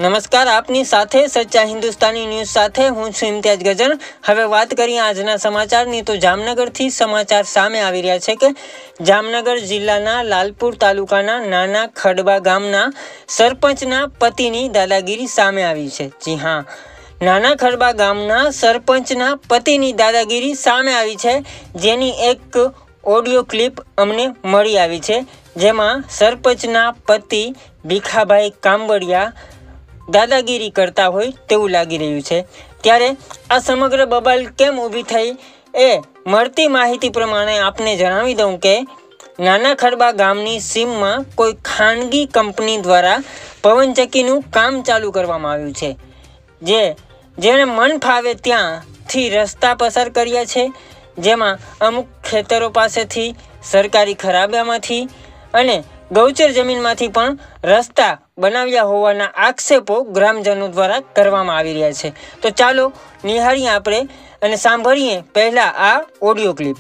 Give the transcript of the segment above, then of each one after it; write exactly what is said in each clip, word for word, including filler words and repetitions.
નમસ્કાર, આપની સાથે સચ્ચા હિન્દુસ્તાની ન્યૂઝ સાથે હું છું ઇમ્તિયાઝ ગજર। હવે વાત કરીએ આજના સમાચારની તો જામનગરથી સમાચાર સામે આવી રહ્યા છે કે જામનગર જિલ્લાના લાલપુર તાલુકાના નાના ખડબા ગામના સરપંચના પતિની દાદાગીરી સામે આવી છે। જી હા, નાના ખડબા ગામના સરપંચના પતિની દાદાગીરી સામે આવી છે, જેની એક ઓડિયો ક્લિપ અમને મળી આવી છે, જેમાં સરપંચના પતિ ભીખાભાઈ કાંબડિયા દાદાગીરી કરતા હોય તેવું લાગી રહ્યું છે। ત્યારે આ સમગ્ર બબાલ કેમ ઊભી થઈ એ મળતી માહિતી પ્રમાણે આપને જણાવી દઉં કે નાના ખડબા ગામની સીમમાં કોઈ ખાનગી કંપની દ્વારા પવનચક્કીનું કામ ચાલુ કરવામાં આવ્યું છે, જે જેણે મન ફાવે ત્યાંથી રસ્તા પસાર કર્યા છે, જેમાં અમુક ખેતરો પાસેથી, સરકારી ખરાબામાંથી અને ગૌચર જમીનમાંથી પણ રસ્તા બનાવ્યા હોવાના આક્ષેપો ગ્રામજનો દ્વારા કરવામાં આવી રહ્યા છે। તો ચાલો નિહાળીએ આપણે અને સાંભળીએ પહેલા આ ઓડિયો ક્લિપ।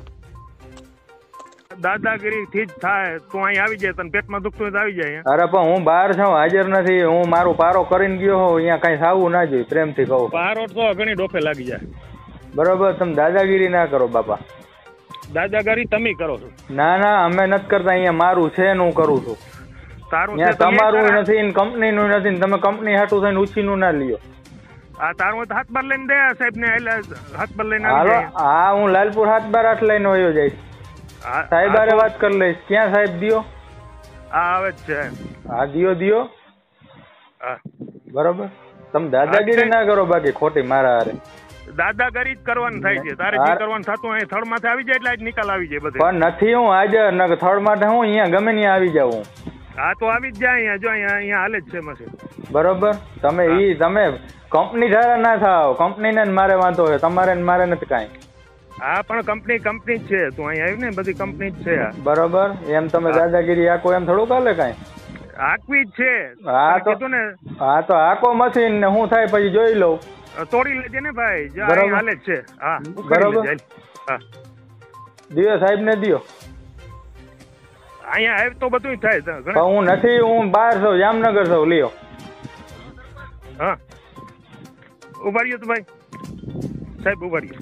દાદાગીરી થી જ થાય તો અહીં આવી જાય, તને પેટમાં દુખતું હોય તો આવી જાય। અરે પણ હું બહાર છું, હાજર નથી, હું મારું પારો કરીને ગયો હોઉં, અહીંયા કઈ સાવું ના જોઈએ, પ્રેમથી કહું। પારો તો ઘણી ડોફે લાગી જાય, બરોબર? તમે દાદાગીરી ના કરો બાપા, દાદાગીરી તમે કરો છો। ના ના, અમે નથી કરતા, અહીંયા મારું છે ને હું કરું છું। તારું તમારું નથી ને કંપની નું નથી ને તમે કંપની હાટું થઈને ઉછી નું ના લ્યો। આ તારું હાથ બાર લઈને દે સાહેબ ને, હાથ બાર લઈને હાલો। હા, હું લાલપુર હાથ બાર હાથ લઈને વયો જઈશ, સાહેબ હારે વાત કરી લઈશ। ક્યાં સાહેબ દિયો? આ આવે જ છે। હા, દિયો દિયો, બરોબર? તમે દાદાગીરી ના કરો બાકી ખોટી મારા હારે। દાદાગીરી જ કરવાનું થાય છે, તારે જે કરવાનું થતું અહીં થડ માથે આવી જાય એટલે જ નિકાલ આવી જાય બધે। પણ નથી હું હાજર, ન થડ માટે હું અહીંયા ગમે ત્યાં આવી જાઉં। હા તો આવી જ જાય, અહીંયા જો અહીંયા અહીંયા હાલે જ છે મશીન, બરોબર? તમે ઈ તમે કંપની ધારા ના થાવ, કંપની ને મારે વાંધો છે, તમારે ને મારે નથી કાંઈ। હા પણ કંપની કંપની જ છે, તું અહીં આવી ને બધી કંપની જ છે, બરોબર? એમ તમે દાદાગીરી આકો એમ થોડું ચાલે કાંઈ? આકવી જ છે। હા તો ને, હા તો આકો મશીન ને હું થાય પછી જોઈ લઉં, તોડી લેજે ને ભાઈ, જો હાલે જ છે। હા બરોબર, હા દિયો સાહેબ ને દિયો, અહીંયા આવે તો બધું થાય। હું નથી, હું બહાર છું, જામનગર છું, લ્યો। હા ઉભા રહ્યો તો ભાઈ, સાહેબ ઉભા રહ્યો।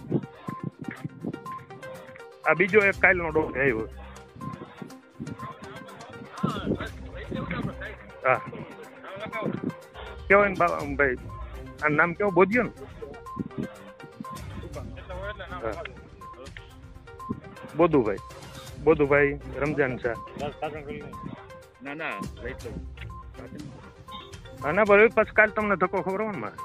આ બીજો એક કાલનો ડોક આવ્યો। હા કેવાય ને ભાઈ, આ નામ કેવું બોધ્યો ને, બોધુભાઈ, બોધુભાઈ રમજાન શાહ। ના ના હા ના બરોબર, પછી કાલ તમને ધક્કો ખબર હોય ને મારે,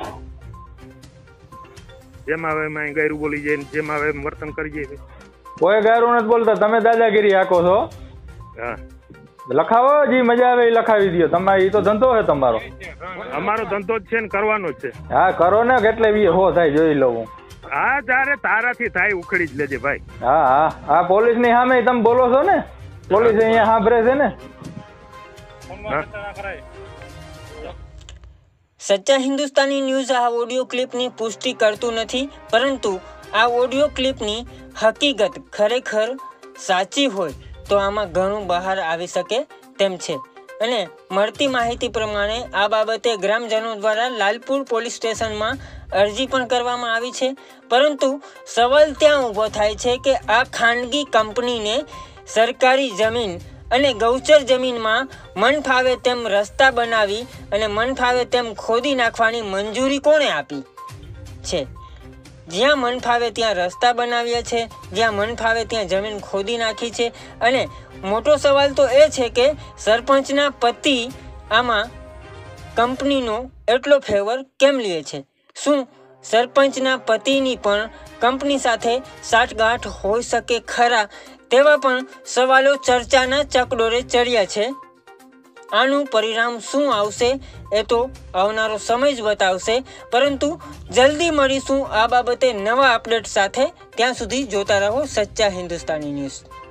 જેમ આવે એમાં ગાયરું બોલી જાય, જેમ આવે એમ વર્તન કરી જાય। કોઈ ગાયરું નથી બોલતા, તમે દાદાગીરી આકો છો। હા લખાવો, જે મજા આવે એ લખાવી દો, તમારે એ તો ધંધો છે તમારો। અમારો ધંધો જ છે ને કરવાનો જ છે। હા કરો ને, કેટલે વી હો થાય જોઈ લઉં। હા તારે તારાથી થાય ઉખડી જ લેજે ભાઈ। હા હા હા, પોલીસ ની સામે તમે બોલો છો ને, પોલીસ અહીંયા સાંભળે છે ને। સચ્ચા હિન્દુસ્તાની ન્યૂઝ આ ઓડિયો ક્લિપની પુષ્ટિ કરતું નથી, પરંતુ આ ઓડિયો ક્લિપની હકીકત ખરેખર સાચી હોય તો આમાં ઘણું બહાર આવી શકે તેમ છે। અને મળતી માહિતી પ્રમાણે આ બાબતે ગ્રામજનો દ્વારા લાલપુર પોલીસ સ્ટેશનમાં અરજી પણ કરવામાં આવી છે, પરંતુ સવાલ ત્યાં ઊભો થાય છે કે આ ખાનગી કંપનીને સરકારી જમીન અને ગૌચર જમીનમાં મન ફાવે તેમ રસ્તા બનાવી અને મન ફાવે તેમ ખોદી નાખવાની મંજૂરી કોણે આપી છે? જ્યાં મન ફાવે ત્યાં રસ્તા બનાવ્યા છે, જ્યાં મન ફાવે ત્યાં જમીન ખોદી નાખી છે। અને મોટો સવાલ તો એ છે કે સરપંચના પતિ આમાં કંપનીનો એટલો ફેવર કેમ લે છે? શું સરપંચના પતિની પણ કંપની સાથે સાઠગાંઠ હોઈ શકે ખરા? તેવા પણ સવાલો ચર્ચાના ચકડોરે ચડ્યા છે। આનું પરિણામ શું આવશે એ તો આવનારો સમય જ બતાવશે, પરંતુ જલ્દી મળીશું આ બાબતે નવા અપડેટ સાથે। ત્યાં સુધી જોતા રહો સચ્ચા હિન્દુસ્તાની ન્યૂઝ।